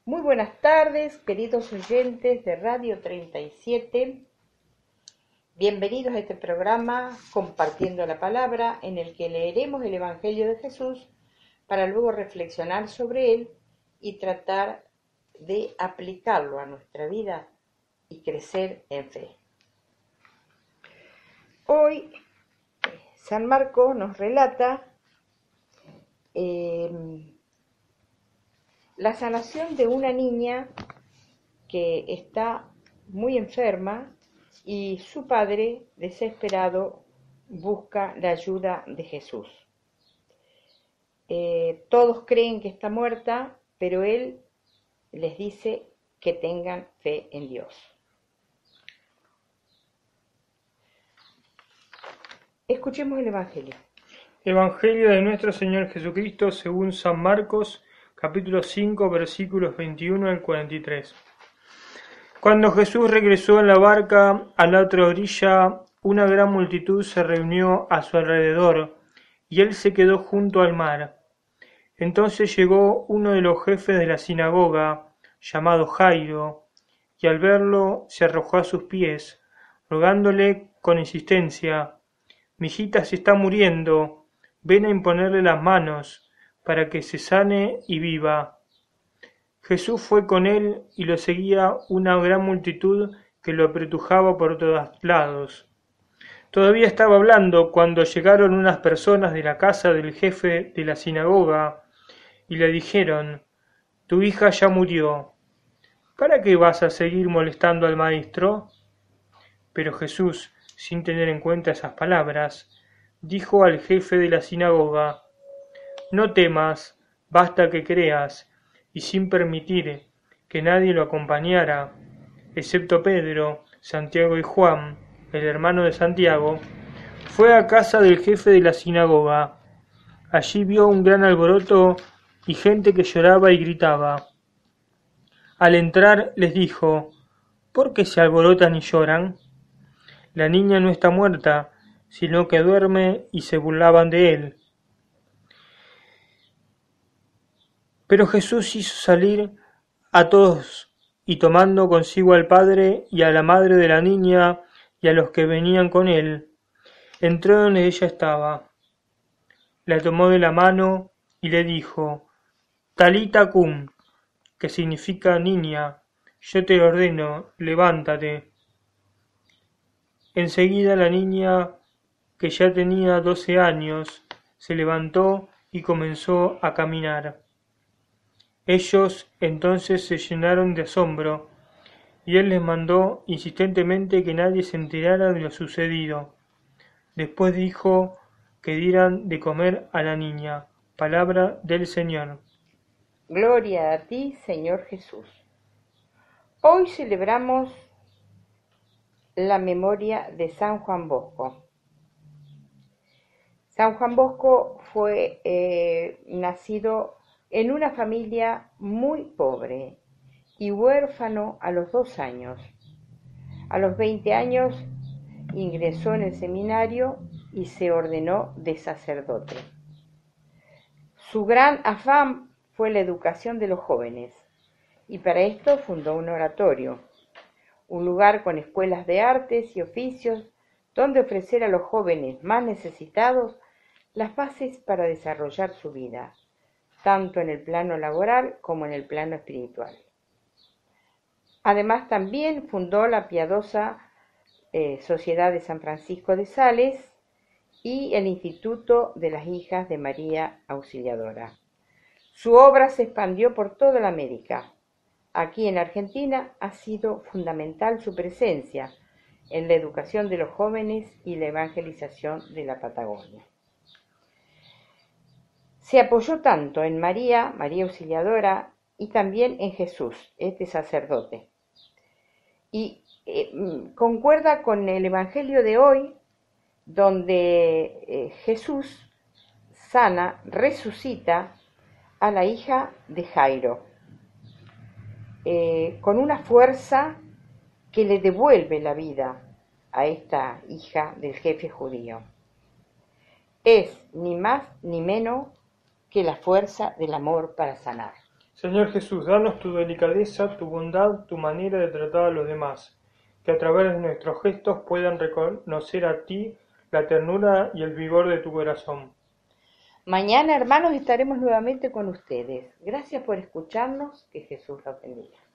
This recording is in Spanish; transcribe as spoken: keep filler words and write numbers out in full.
Muy buenas tardes, queridos oyentes de Radio treinta y siete. Bienvenidos a este programa Compartiendo la Palabra, en el que leeremos el Evangelio de Jesús para luego reflexionar sobre él y tratar de aplicarlo a nuestra vida y crecer en fe. Hoy San Marcos nos relata eh, la sanación de una niña que está muy enferma y su padre, desesperado, busca la ayuda de Jesús. Eh, todos creen que está muerta, pero él les dice que tengan fe en Dios. Escuchemos el Evangelio. Evangelio de nuestro Señor Jesucristo según San Marcos, capítulo cinco, versículos veintiuno al cuarenta y tres. Cuando Jesús regresó en la barca a la otra orilla, una gran multitud se reunió a su alrededor, y él se quedó junto al mar. Entonces llegó uno de los jefes de la sinagoga, llamado Jairo, y al verlo se arrojó a sus pies, rogándole con insistencia: «Mi hijita se está muriendo, ven a imponerle las manos, para que se sane y viva». Jesús fue con él y lo seguía una gran multitud que lo apretujaba por todos lados. Todavía estaba hablando cuando llegaron unas personas de la casa del jefe de la sinagoga y le dijeron: «Tu hija ya murió. ¿Para qué vas a seguir molestando al maestro?». Pero Jesús, sin tener en cuenta esas palabras, dijo al jefe de la sinagoga: «No temas, basta que creas». Y sin permitir que nadie lo acompañara, excepto Pedro, Santiago y Juan, el hermano de Santiago, fue a casa del jefe de la sinagoga. Allí vio un gran alboroto y gente que lloraba y gritaba. Al entrar les dijo: «¿Por qué se alborotan y lloran? La niña no está muerta, sino que duerme», y se burlaban de él. Pero Jesús hizo salir a todos, y tomando consigo al padre y a la madre de la niña y a los que venían con él, entró donde ella estaba. La tomó de la mano y le dijo: «Talita cum», que significa: «Niña, yo te ordeno, levántate». Enseguida la niña, que ya tenía doce años, se levantó y comenzó a caminar. Ellos entonces se llenaron de asombro, y él les mandó insistentemente que nadie se enterara de lo sucedido. Después dijo que dieran de comer a la niña. Palabra del Señor. Gloria a ti, Señor Jesús. Hoy celebramos la memoria de San Juan Bosco. San Juan Bosco fue eh, nacido en una familia muy pobre y huérfano a los dos años. A los veinte años ingresó en el seminario y se ordenó de sacerdote. Su gran afán fue la educación de los jóvenes, y para esto fundó un oratorio, un lugar con escuelas de artes y oficios donde ofrecer a los jóvenes más necesitados las bases para desarrollar su vida, tanto en el plano laboral como en el plano espiritual. Además, también fundó la piadosa eh, Sociedad de San Francisco de Sales y el Instituto de las Hijas de María Auxiliadora. Su obra se expandió por toda la América. Aquí en Argentina ha sido fundamental su presencia en la educación de los jóvenes y la evangelización de la Patagonia. Se apoyó tanto en María, María Auxiliadora, y también en Jesús, este sacerdote. Y eh, concuerda con el Evangelio de hoy, donde eh, Jesús sana, resucita a la hija de Jairo, eh, con una fuerza que le devuelve la vida a esta hija del jefe judío. Es ni más ni menos que la fuerza del amor para sanar. Señor Jesús, danos tu delicadeza, tu bondad, tu manera de tratar a los demás, que a través de nuestros gestos puedan reconocer a ti la ternura y el vigor de tu corazón. Mañana, hermanos, estaremos nuevamente con ustedes. Gracias por escucharnos. Que Jesús los bendiga.